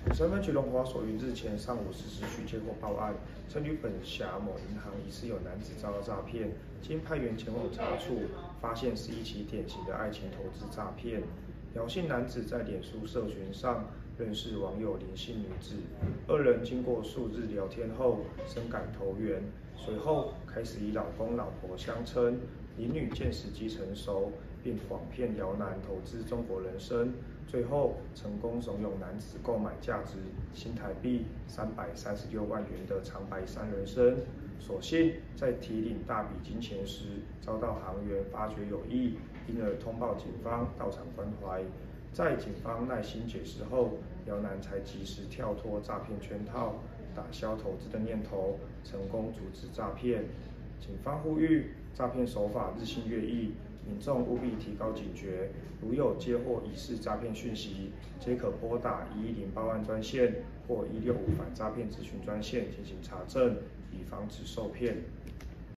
三分局龙华所于日前上午10时许接获报案，称旅本辖某银行疑似有男子遭到诈骗，经派员前往查处，发现是一起典型的爱情投资诈骗。姚姓男子在脸书社群上认识网友林姓女子，二人经过数日聊天后深感投缘，随后开始以老公老婆相称，林女见时机成熟，并谎骗姚男投资中国人参，最后成功怂恿男子购买价值新台币336万元的长白山人参。所幸在提领大笔金钱时，遭到行员发觉有异，因而通报警方到场关怀。在警方耐心解释后，姚男才及时跳脱诈骗圈套，打消投资的念头，成功阻止诈骗。警方呼吁，诈骗手法日新月异，民众务必提高警觉。如有接获疑似诈骗讯息，皆可拨打110报案专线或165反诈骗咨询专线进行查证，以防止受骗。